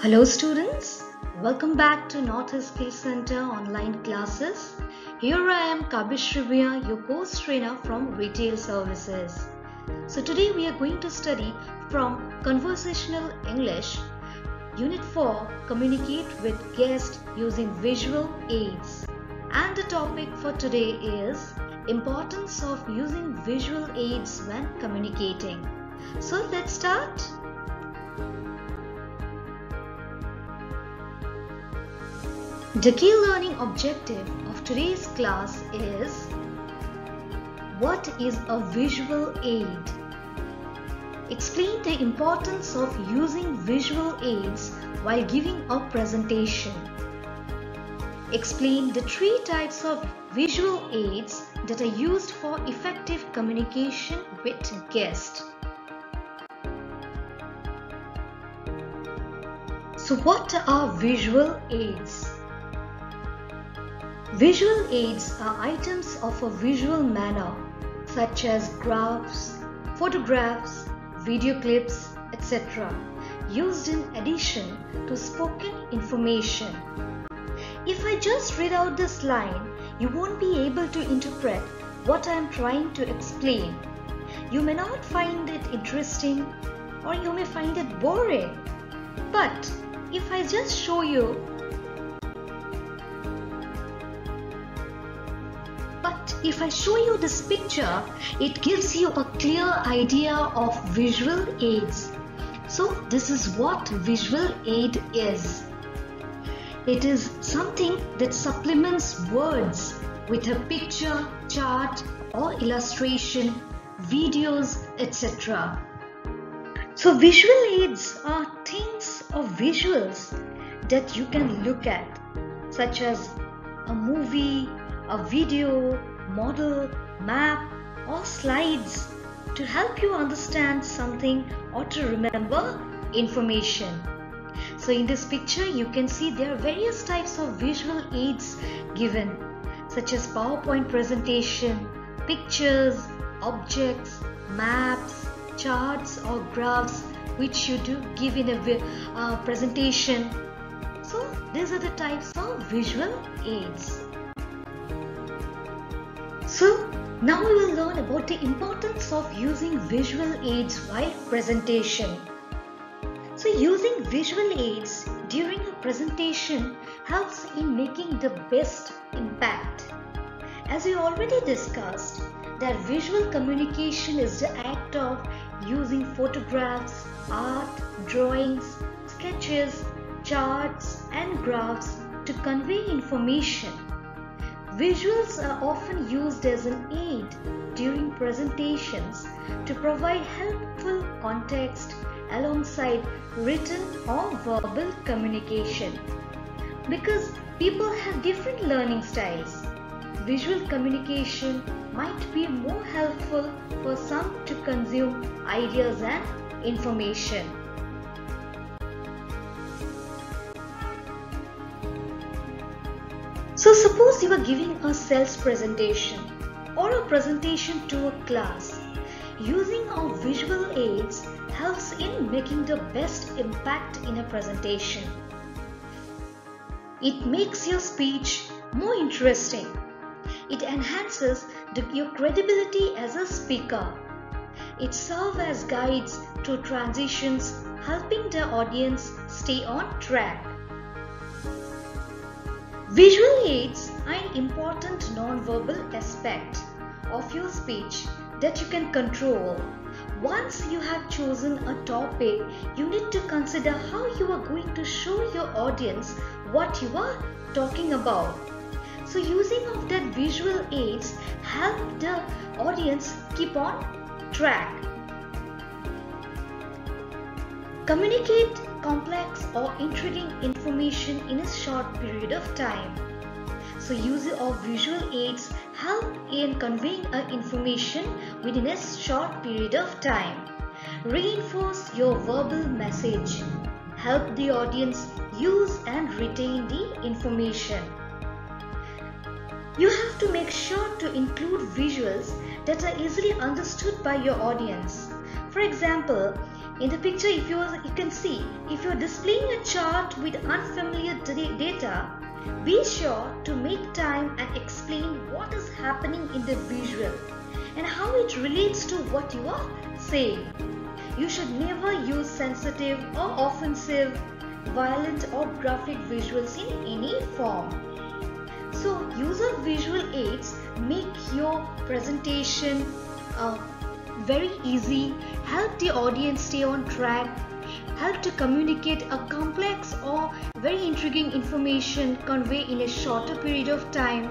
Hello students, welcome back to Northeast Skill Center online classes. Here I am Kabish Rivia, your course trainer from Retail Services. So today we are going to study from Conversational English, Unit 4, Communicate with Guests Using Visual Aids. And the topic for today is Importance of Using Visual Aids when Communicating. So let's start. The key learning objective of today's class is what is a visual aid? Explain the importance of using visual aids while giving a presentation. Explain the three types of visual aids that are used for effective communication with guests. So what are visual aids? Visual aids are items of a visual manner such as graphs, photographs, video clips, etc. used in addition to spoken information. If I just read out this line, you won't be able to interpret what I am trying to explain. You may not find it interesting or you may find it boring. But if I just show you this picture, it gives you a clear idea of visual aids. So this is what visual aid is. It is something that supplements words with a picture, chart or illustration, videos, etc. So visual aids are things or visuals that you can look at, such as a movie, a video, model, map or slides to help you understand something or to remember information. So in this picture you can see there are various types of visual aids given, such as PowerPoint presentation, pictures, objects, maps, charts or graphs which you do give in a presentation. So these are the types of visual aids. So now we will learn about the importance of using visual aids while presentation. So using visual aids during a presentation helps in making the best impact. As we already discussed, that visual communication is the act of using photographs, art, drawings, sketches, charts and graphs to convey information. Visuals are often used as an aid during presentations to provide helpful context alongside written or verbal communication. Because people have different learning styles, visual communication might be more helpful for some to consume ideas and information. So suppose you are giving a sales presentation or a presentation to a class. Using our visual aids helps in making the best impact in a presentation. It makes your speech more interesting. It enhances your credibility as a speaker. It serves as guides to transitions, helping the audience stay on track. Visual aids are an important non-verbal aspect of your speech that you can control. Once you have chosen a topic, you need to consider how you are going to show your audience what you are talking about. So using of that visual aids help the audience keep on track. Communicate complex or intriguing information in a short period of time. So use of visual aids help in conveying information within a short period of time. Reinforce your verbal message. Help the audience use and retain the information. You have to make sure to include visuals that are easily understood by your audience. For example, In the picture, if you can see, if you are displaying a chart with unfamiliar data, be sure to make time and explain what is happening in the visual and how it relates to what you are saying. You should never use sensitive or offensive, violent or graphic visuals in any form. So, use of visual aids make your presentation very easy, help the audience stay on track, help to communicate a complex or very intriguing information convey in a shorter period of time.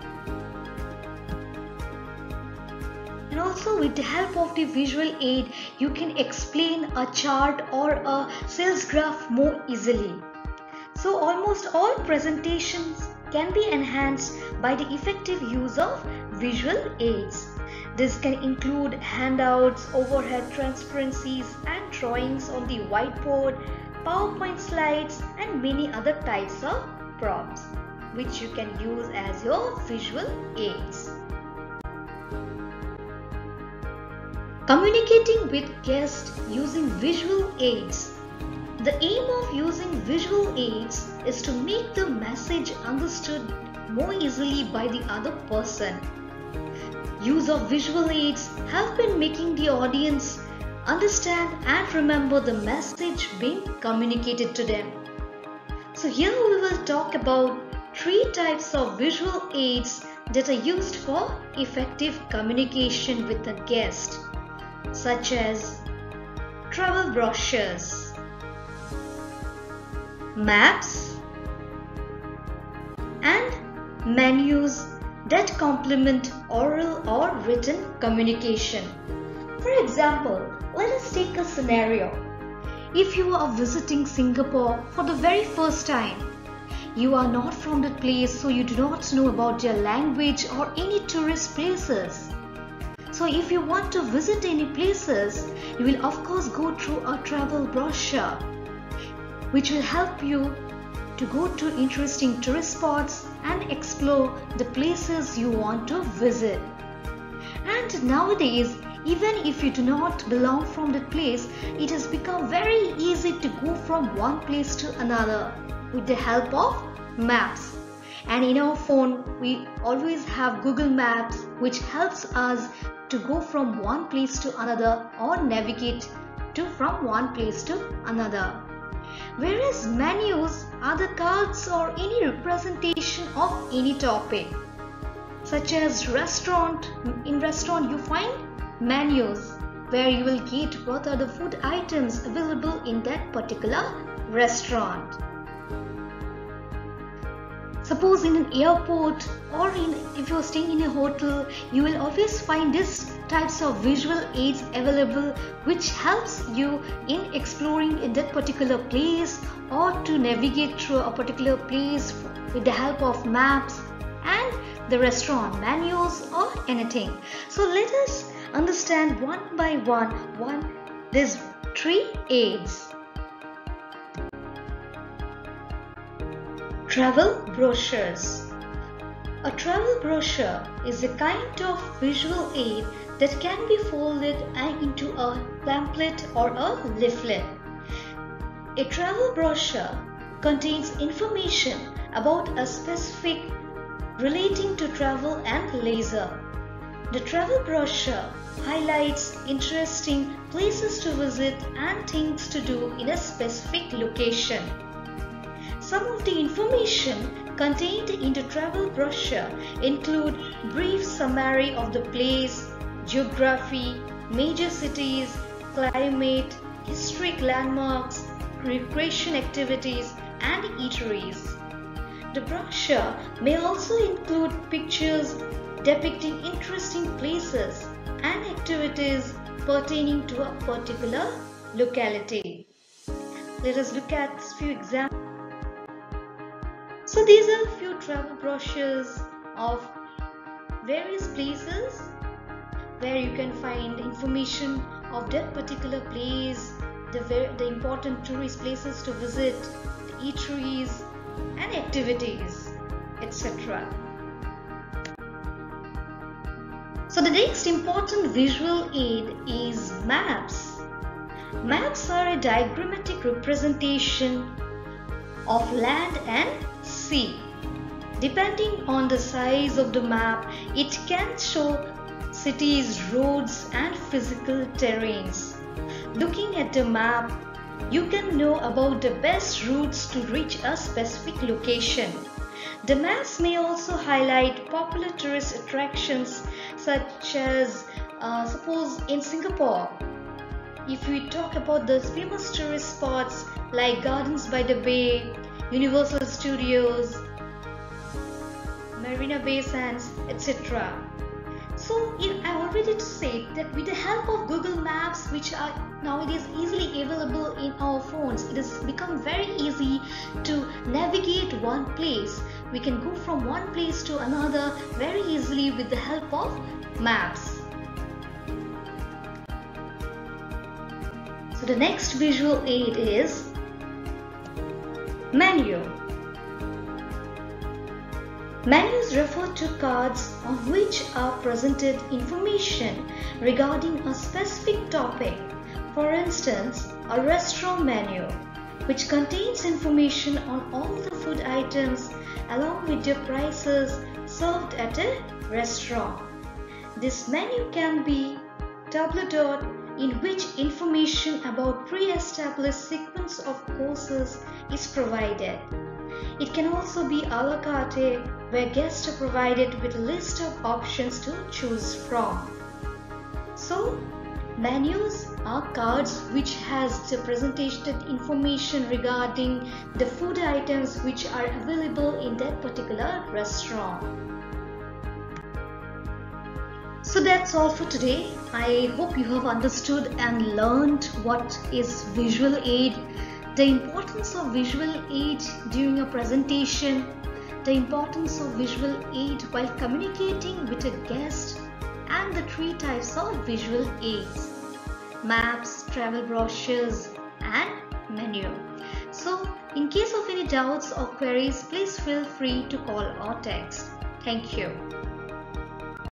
And also with the help of the visual aid, you can explain a chart or a sales graph more easily. So almost all presentations can be enhanced by the effective use of visual aids. This can include handouts, overhead transparencies and drawings on the whiteboard, PowerPoint slides and many other types of props which you can use as your visual aids. Communicating with guests using visual aids. The aim of using visual aids is to make the message understood more easily by the other person. Use of visual aids help in making the audience understand and remember the message being communicated to them. So here we will talk about 3 types of visual aids that are used for effective communication with a guest, such as travel brochures, maps, and menus that complement oral or written communication. For example, let us take a scenario. If you are visiting Singapore for the very first time, you are not from that place, so you do not know about their language or any tourist places. So if you want to visit any places, you will of course go through a travel brochure, which will help you to go to interesting tourist spots and explore the places you want to visit. And nowadays, even if you do not belong from that place, it has become very easy to go from one place to another with the help of maps. And in our phone, we always have Google Maps, which helps us to go from one place to another or navigate from one place to another. Whereas menus are the cards or any representation of any topic, such as restaurant. In restaurant you find menus where you will get what are the food items available in that particular restaurant. Suppose in an airport or if you are staying in a hotel, you will always find these types of visual aids available, which helps you in exploring in that particular place or to navigate through a particular place with the help of maps and the restaurant menus or anything. So let us understand one by one these 3 aids. Travel brochures. A travel brochure is a kind of visual aid that can be folded into a pamphlet or a leaflet. A travel brochure contains information about a specific relating to travel and leisure. The travel brochure highlights interesting places to visit and things to do in a specific location. Some of the information contained in the travel brochure include brief summary of the place, geography, major cities, climate, historic landmarks, recreation activities, and eateries. The brochure may also include pictures depicting interesting places and activities pertaining to a particular locality. Let us look at a few examples. So these are a few travel brochures of various places where you can find information of that particular place, the important tourist places to visit, the eateries and activities, etc. So the next important visual aid is maps. Maps are a diagrammatic representation of land and sea. Depending on the size of the map, it can show cities, roads, and physical terrains. Looking at the map, you can know about the best routes to reach a specific location. The maps may also highlight popular tourist attractions such as, suppose in Singapore, if we talk about the famous tourist spots like Gardens by the Bay, Universal Studios, Marina Bay Sands, etc. So I already said that with the help of Google Maps, which are nowadays easily available in our phones, it has become very easy to navigate one place. We can go from one place to another very easily with the help of maps. So the next visual aid is menu. Menus refer to cards on which are presented information regarding a specific topic. For instance, a restaurant menu, which contains information on all the food items along with their prices served at a restaurant. This menu can be table d'hote, in which information about pre-established sequence of courses is provided. It can also be a la carte, where guests are provided with a list of options to choose from. So, menus are cards which has the presentation information regarding the food items which are available in that particular restaurant. So that's all for today. I hope you have understood and learned what is visual aid, the importance of visual aid during a presentation, the importance of visual aid while communicating with a guest, and the 3 types of visual aids: maps, travel brochures, and menu. So in case of any doubts or queries, please feel free to call or text. Thank you.